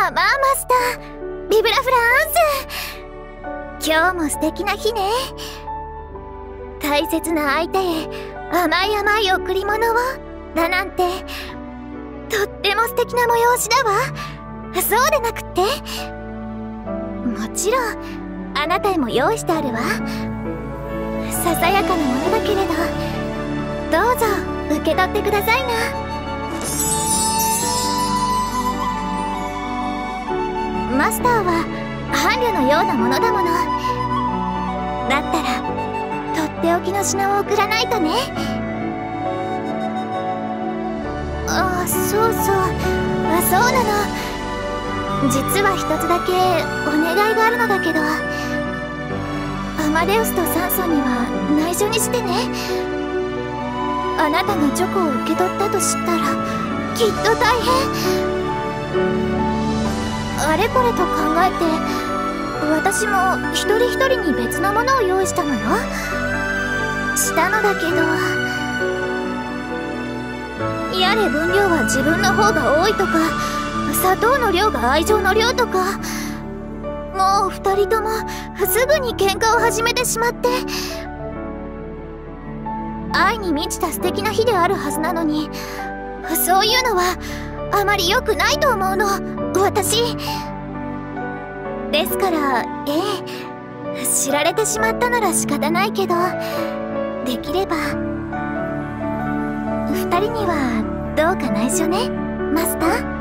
マスター、ビブラフランス。今日も素敵な日ね。大切な相手へ甘い甘い贈り物をだなんて、とっても素敵な催しだわ。そうでなくって、もちろんあなたへも用意してあるわ。ささやかなものだけれど、どうぞ受け取ってくださいな。マスターは伴侶のようなものだもの。だったらとっておきの品を贈らないとね。ああ、そうそう、そうなの。実は一つだけお願いがあるのだけど、アマデウスとサンソンには内緒にしてね。あなたがチョコを受け取ったと知ったらきっと大変。あれこれと考えて、私も一人一人に別のものを用意したのよ。したのだけど、やれ分量は自分の方が多いとか、砂糖の量が愛情の量とか、もう二人ともすぐに喧嘩を始めてしまって。愛に満ちた素敵な日であるはずなのに、そういうのはあまり良くないと思うの、私。ですから、知られてしまったなら仕方ないけど、できれば二人にはどうか内緒ね、マスター。